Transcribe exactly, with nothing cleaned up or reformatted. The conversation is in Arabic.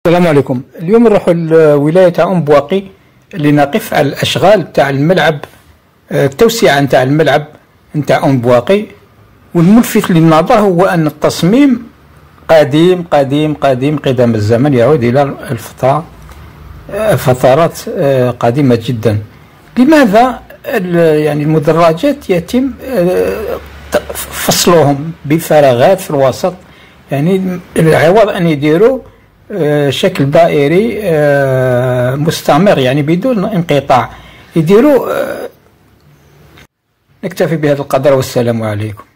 السلام عليكم. اليوم نروحوا لولاية أم بواقي لنقف على الأشغال تاع الملعب، التوسعة نتاع الملعب نتاع أم بواقي. والملفت للنظر هو أن التصميم قديم قديم قديم قدم الزمن، يعود إلى الفترة فترات قديمة جدا. لماذا يعني المدرجات يتم فصلهم بفراغات في الوسط؟ يعني العوض أن يديروا شكل دائري مستمر يعني بدون انقطاع، يديروا. نكتفي بهذا القدر والسلام عليكم.